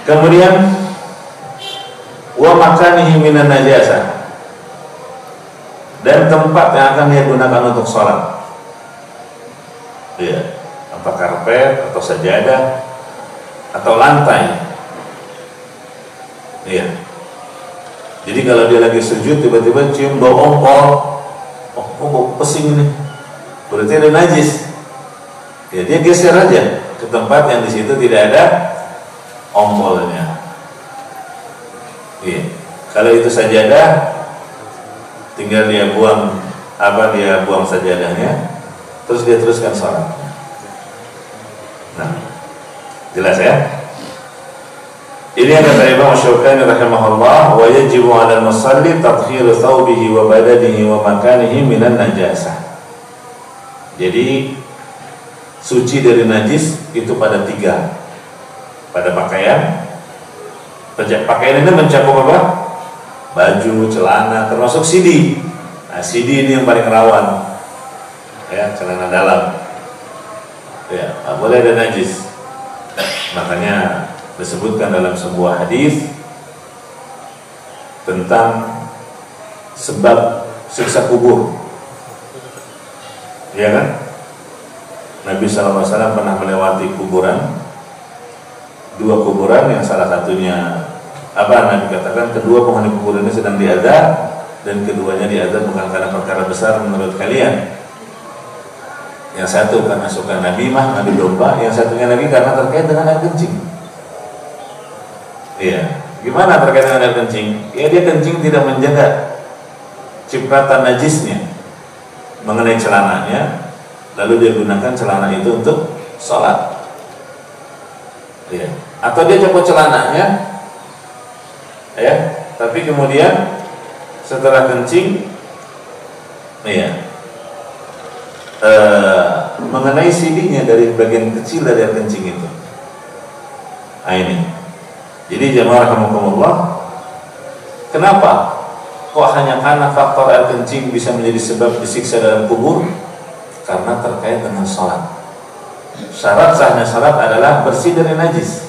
Kemudian wa makanihi minan najasah, dan tempat yang akan dia gunakan untuk sholat. Iya, apa karpet atau sajadah atau lantai. Iya. Jadi kalau dia lagi sujud tiba-tiba cium bau ompol, oh kok bau pesing ini, berarti ada najis. Ya dia geser aja ke tempat yang di situ tidak ada ompolnya. Iya. Kalau itu sajadah, tinggal dia buang sajadahnya, terus dia teruskan sholat. Nah, jelas ya? Ini yang kata Imam Syaukani rahimahullah, wa yajibu 'alal musalli tathhiru thawbihi wa badanihi wa makanihi minan najasah. Jadi suci dari najis itu pada 3. Pada pakaian. Pakaian ini mencakup apa? Baju, celana, termasuk sidi. Nah, sidi ini yang paling rawan. Ya, celana dalam. Ya, tak boleh ada najis. Makanya disebutkan dalam sebuah hadis tentang sebab siksa kubur, ya kan? Nabi SAW pernah melewati kuburan, 2 kuburan yang salah satunya Nabi katakan kedua penghuni kuburan ini sedang diazab, dan keduanya diazab bukan karena perkara besar menurut kalian. Yang satu karena suka namimah, ngadu domba, yang satunya lagi karena terkait dengan air kencing. Iya, gimana terkait dengan air kencing? Ya dia kencing tidak menjaga cipratan najisnya mengenai celananya, lalu dia gunakan celana itu untuk sholat. Iya. Atau dia copot celananya, ya, tapi kemudian setelah kencing, iya, mengenai sidinya dari bagian kecil dari air kencing itu. Nah ini. Jadi jamaah rahimakumullah, kenapa kok hanya karena faktor air kencing bisa menjadi sebab disiksa dalam kubur? Karena terkait dengan sholat. Syarat sahnya sholat adalah bersih dari najis.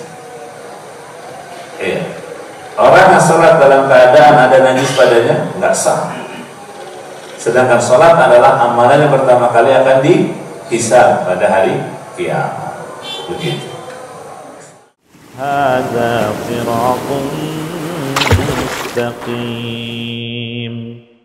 Iya. Orang yang sholat dalam keadaan ada najis padanya nggak sah. Sedangkan sholat adalah amalan yang pertama kali akan dihisab pada hari kiamat. Begitu. هذا صراط مستقيم